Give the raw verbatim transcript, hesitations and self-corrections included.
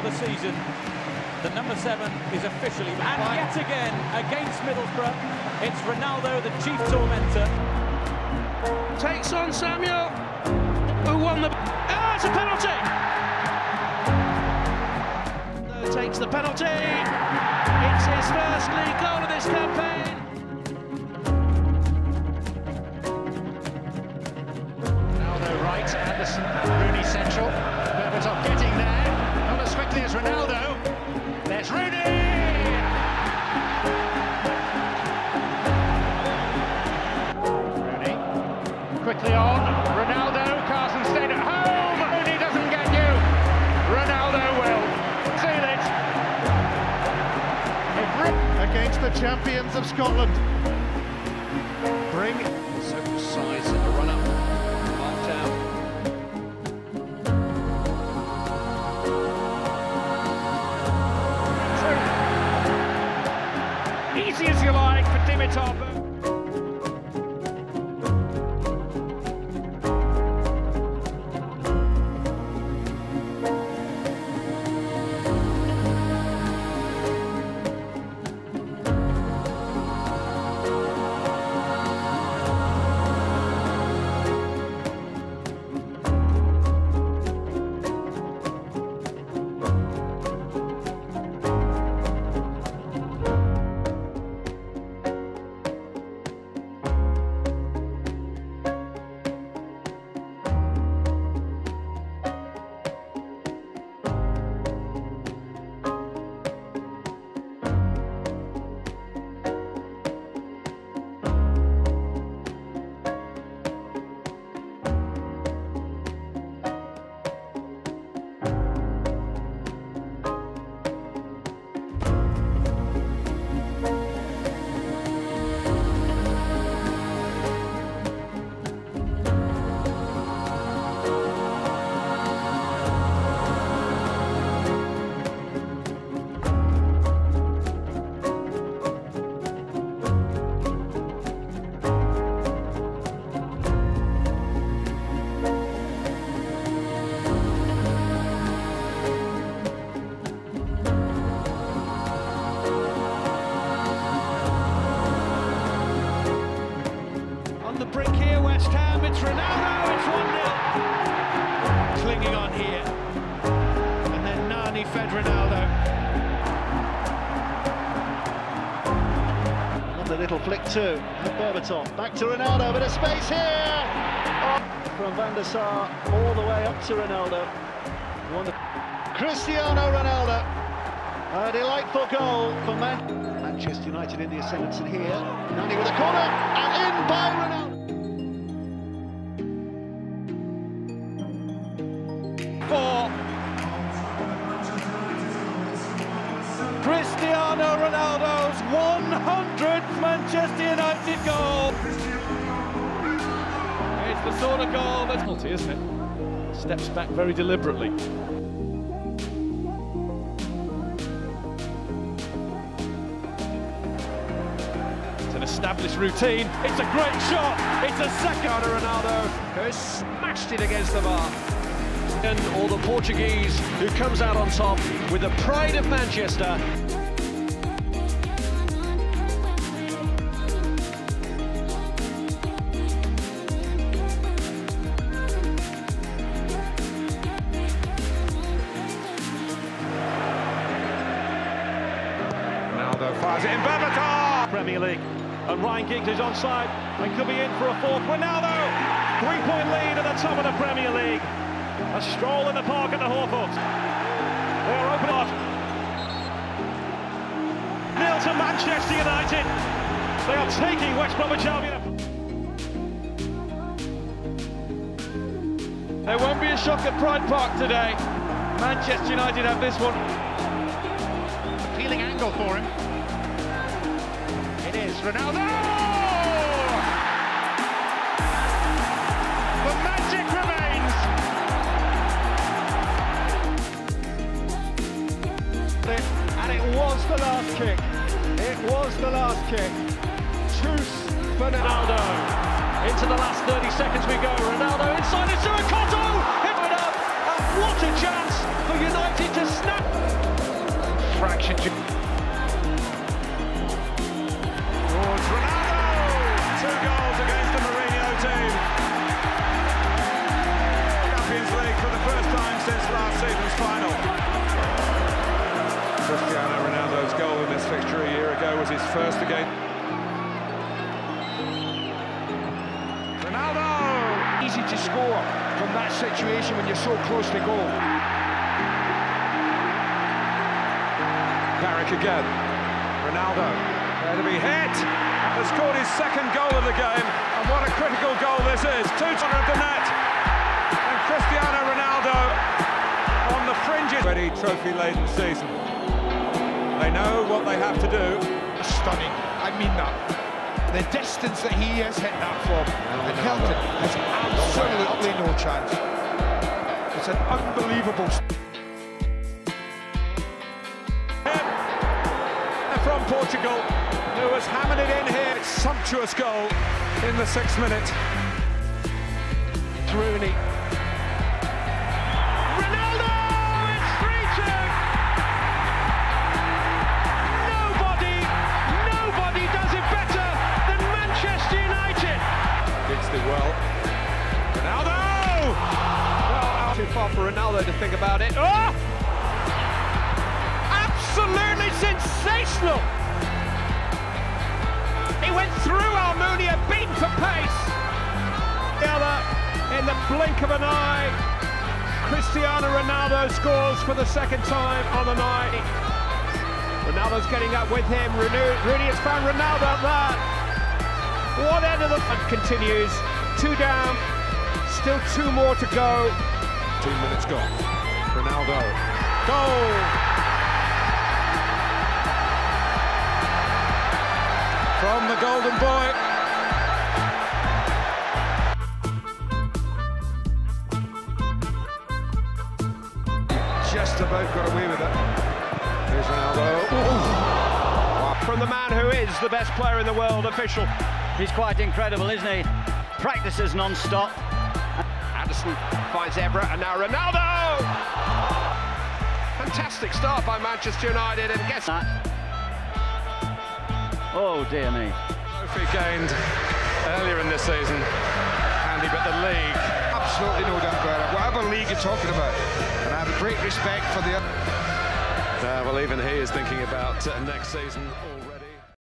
the season. The number seven is officially back. And yet again, against Middlesbrough, it's Ronaldo, the chief tormentor. Takes on Samuel, who won the... Ah, it's a penalty! Takes the penalty. It's his first league goal of this campaign. Ronaldo right, Anderson, Rooney central. Berbatov getting there, not as quickly as Ronaldo. There's Rooney! Rooney, quickly on, Ronaldo, Carson stayed at home, Rooney doesn't get you, Ronaldo will, seal it. Against the champions of Scotland. Bring so size in the run-up, marked out. Easy as you like for Dimitar. Brink here, West Ham, it's Ronaldo, it's one nil. Clinging on here. And then Nani fed Ronaldo. Another little flick too, and Berbatov. Back to Ronaldo, bit of space here! Oh, from Van der Sar all the way up to Ronaldo. One... Cristiano Ronaldo. A delightful goal for Man Manchester United in the ascendancy here. Nani with a corner, and in by Ronaldo. For Cristiano Ronaldo's one hundredth Manchester United goal. It's the sort of goal that's penalty, isn't it? Steps back very deliberately. It's an established routine. It's a great shot. It's a second. Ronaldo who smashed it against the bar. Or the Portuguese who comes out on top with the pride of Manchester. Ronaldo fires it in Berbatov. Premier League, and Ryan Giggs is onside and could be in for a fourth. Ronaldo, three-point lead at the top of the Premier League. A stroll in the park at the Hawthorns. They are open up. Nil to Manchester United. They are taking West Bromwich Albion. There won't be a shock at Pride Park today. Manchester United have this one. Appealing angle for him. It is Ronaldo! The magic remains. And it was the last kick. It was the last kick. Choose for Ronaldo. Into the last thirty seconds we go. Ronaldo inside, it's Surakoto! Hit it up, and what a chance for United to snap possession. Towards Ronaldo! Two goals against the Mourinho team. Champions League for the first time since last season's final. Cristiano Ronaldo's goal in this fixture a year ago was his first again. Ronaldo! Easy to score from that situation when you're so close to goal. Carrick again. Ronaldo, there to be hit. Has scored his second goal of the game, and what a critical goal this is. Two to the net, and Cristiano Ronaldo on the fringes. Ready trophy-laden season. They know what they have to do. Stunning, I mean that. The distance that he has hit that from, and Helton has absolutely no chance. It's an unbelievable. From Portugal, who has hammered it in here. Sumptuous goal in the sixth minute. Rooney. Ronaldo! It's three two! Nobody, nobody does it better than Manchester United! Giggs did well. Ronaldo! Well, too far for Ronaldo to think about it. Oh! Absolutely sensational! He went through Almunia, beaten for pace. The other, in the blink of an eye, Cristiano Ronaldo scores for the second time on the night. Ronaldo's getting up with him. Rooney has found Ronaldo there. One end of the front continues. Two down, still two more to go. Two minutes gone. Ronaldo. Goal! From the Golden Boy. Just about got away with it. Here's Ronaldo. Ooh. From the man who is the best player in the world, official. He's quite incredible, isn't he? Practices non-stop. Addison finds Everett, and now Ronaldo! Fantastic start by Manchester United, and guess that. Oh dear me. Trophy gained earlier in this season. Handy, but the league. absolutely no doubt about it. Whatever league you're talking about, and I have a great respect for the. Uh, well, even he is thinking about uh, next season already.